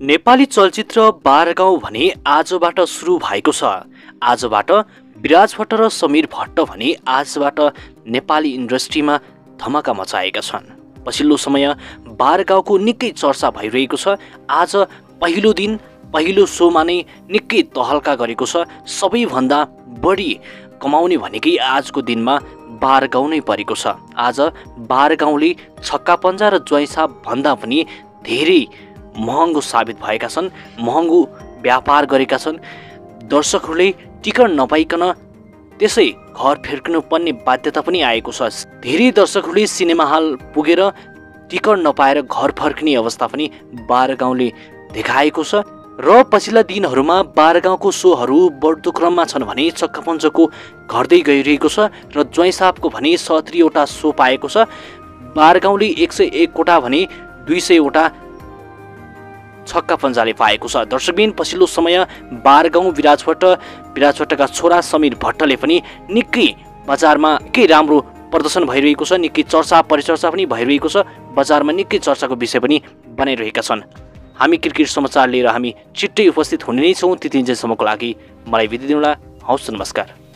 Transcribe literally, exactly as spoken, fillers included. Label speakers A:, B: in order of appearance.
A: नेपाली चलचित्र बाह्रगाउँ भने आजबाट सुरु भएको छ। आजबाट विराज भट्ट र समीर भट्ट भने आजबाट नेपाली इन्डस्ट्रीमा धमाका मचाएका छन्। पछिल्लो समय बाह्रगाउँको निकै चर्चा भइरहेको छ। आज पहिलो दिन पहिलो शोमा नै निकै तहल्का गरेको छ। सबैभन्दा बढी कमाउने भनेकै आजको दिनमा बाह्रगाउँ नै परेको छ। आज बाह्रगाउँले छक्का पञ्जा र ज्वाइँसाप भन्दा पनि धेरै महँगो साबित भएका छन्, महँगो व्यापार गरेका छन्। दर्शकहरूले टिकट नपाइकन त्यसै घर फर्किनु पर्ने बाध्यता पनि आएको छ। धेरै दर्शकहरूले सिनेमा हल पुगेर टिकट नपाएर घर फर्किने अवस्था पनि बाह्रगाउँले देखाएको छ। र पछिल्ला दिनहरूमा बाह्रगाउँको शोहरू बढ्दो क्रममा छन् भने छक्का पञ्जाको घट्दै गइरहेको छ र ज्वाइँसापको भने सत्तरीवटा शो पाएको छ। बाह्रगाउँले एक सय एकवटा भने दुई सयवटा छक्का पञ्जाले पाएको छ। दर्शकबिन पछिल्लो समय बाह्रगाउँ विराज भट्ट विराज भट्टका छोरा समीर भट्टले पनि निकै बजारमा निकै राम्रो प्रदर्शन भइरहेको छ। निकै चर्चा परिचर्चा पनि भइरहेको छ। बजारमा निकै चर्चाको विषय पनि बनाइरहेका छन्। हामी क्रिकेट समाचार लिएर हामी छिट्टै उपस्थित हुने नै छौँ। त्यति दिनसम्मको लागि मलाई बिदा दिउँला। हवस्, नमस्कार।